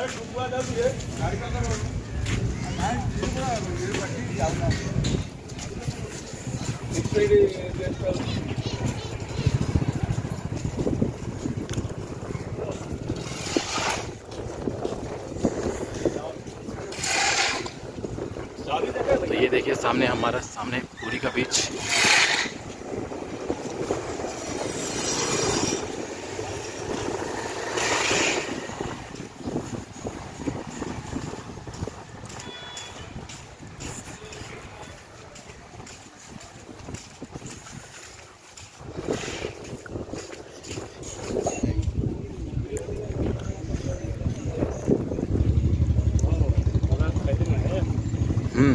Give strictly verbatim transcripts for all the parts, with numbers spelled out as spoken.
तो ये देखिए सामने हमारा सामने पुरी का बीच। हम्म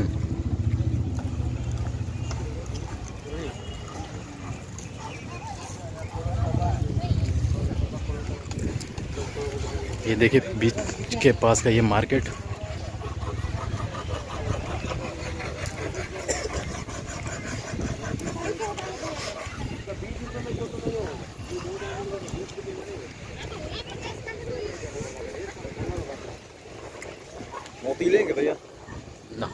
ये देखिए बीच के पास का ये मार्केट। मोती लेंगे भैया ना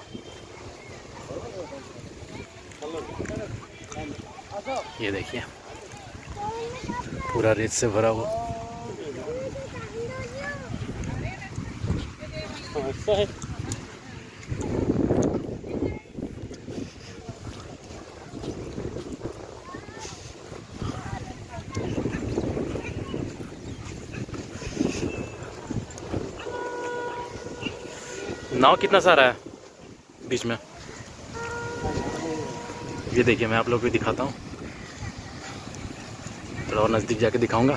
ये देखिए पूरा रेत से भरा हुआ। अच्छा है। नाव कितना सारा है बीच में, ये देखिए मैं आप लोगों को दिखाता हूँ, थोड़ा और नज़दीक जाके दिखाऊंगा।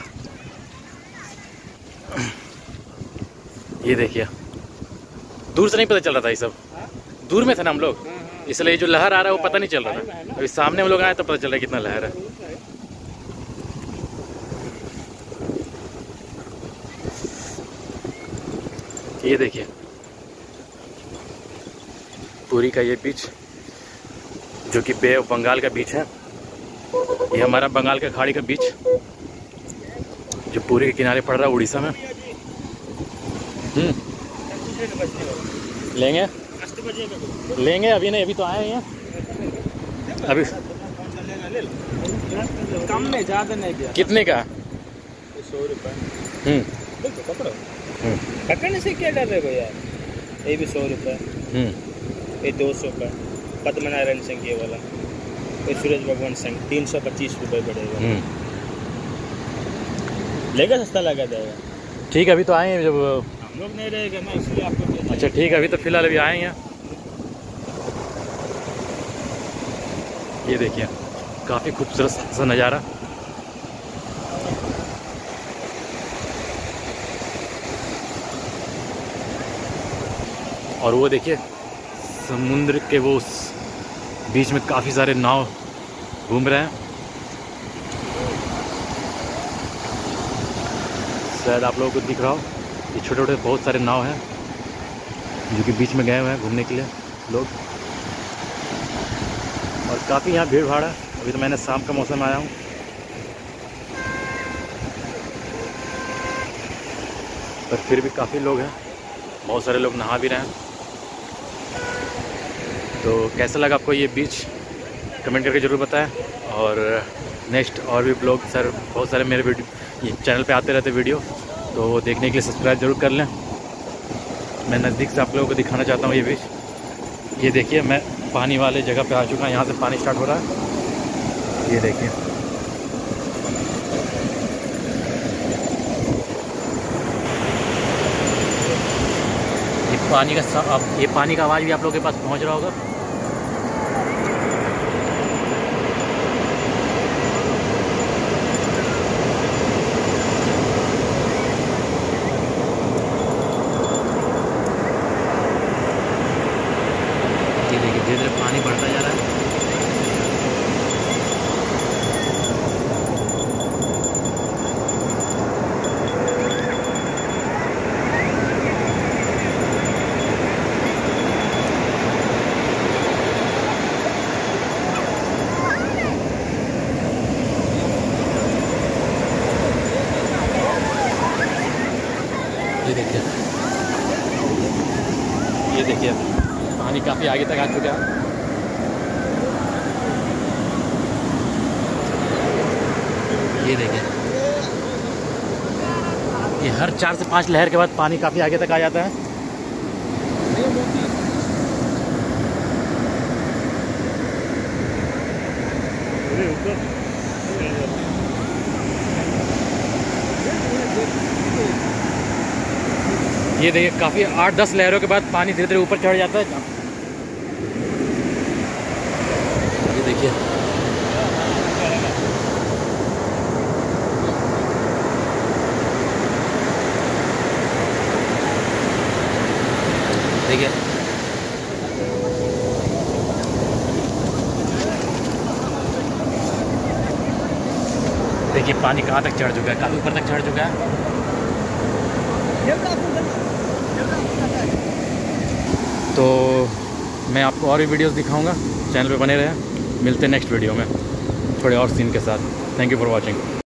ये देखिए दूर से नहीं पता चल रहा था, ये सब दूर में थे ना हम लोग, इसलिए जो लहर आ रहा है वो पता नहीं चल रहा था। अभी सामने हम लोग आए तो पता चल रहा है कितना लहर है। ये देखिए पुरी का ये बीच जो कि बे ऑफ बंगाल का बीच है। ये हमारा बंगाल का खाड़ी का बीच जो पुरी के किनारे पड़ रहा है उड़ीसा में। हम्म लेंगे लेंगे अभी नहीं, अभी तो आए हैं अभी। कम में ज़्यादा नहीं दिया। कितने का? सौ रुपये। हम्म पकड़ो पकड़ने से क्या डर रहे हो यार। ये भी सौ रुपये, हम्म ये दो सौ का पद्मनारायण सिंह ये वाला, ये सूरज भगवान सिंह तीन सौ पच्चीस रुपये पड़ेगा। हम्म लेगा सस्ता लगा जाएगा। ठीक है अभी तो आए हैं, जब हम लोग नहीं रहेगा ना इसलिए आपको। अच्छा ठीक है अभी तो फिलहाल अभी आए हैं। ये देखिए काफ़ी खूबसूरत सा नज़ारा। और वो देखिए समुद्र के वो उस बीच में काफ़ी सारे नाव घूम रहे हैं। शायद आप लोगों को दिख रहा हो, ये छोटे छोटे बहुत सारे नाव हैं जो कि बीच में गए हुए हैं घूमने के लिए लोग। और काफ़ी यहाँ भीड़ भाड़ है। अभी तो मैंने शाम का मौसम आया हूँ। पर फिर भी काफ़ी लोग हैं, बहुत सारे लोग नहा भी रहे हैं। तो कैसा लगा आपको ये बीच कमेंट करके ज़रूर बताएं। और नेक्स्ट और भी ब्लॉग सर बहुत सारे मेरे वीडियो चैनल पे आते रहते वीडियो, तो वो देखने के लिए सब्सक्राइब ज़रूर कर लें। मैं नज़दीक से आप लोगों को दिखाना चाहता हूँ ये बीच। ये देखिए मैं पानी वाले जगह पे आ चुका हूँ, यहाँ से पानी स्टार्ट हो रहा है। ये देखिए ये पानी का अब ये पानी का आवाज़ भी आप लोगों के पास पहुँच रहा होगा। ये देखिए धीरे धीरे पानी बढ़ता जा रहा है। ये देखिए ये देखिए पानी काफ़ी आगे तक आ चुका है। ये देखिए ये हर चार से पांच लहर के बाद पानी काफ़ी आगे तक आ जाता है। ये देखिए काफ़ी आठ दस लहरों के बाद पानी धीरे धीरे ऊपर चढ़ जाता है। ये देखिए देखिए देखिए पानी कहाँ तक चढ़ चुका है, काफ़ी ऊपर तक चढ़ चुका है। तो मैं आपको और भी वीडियोस दिखाऊंगा, चैनल पे बने रहें। मिलते हैं नेक्स्ट वीडियो में थोड़े और सीन के साथ। Thank you for watching.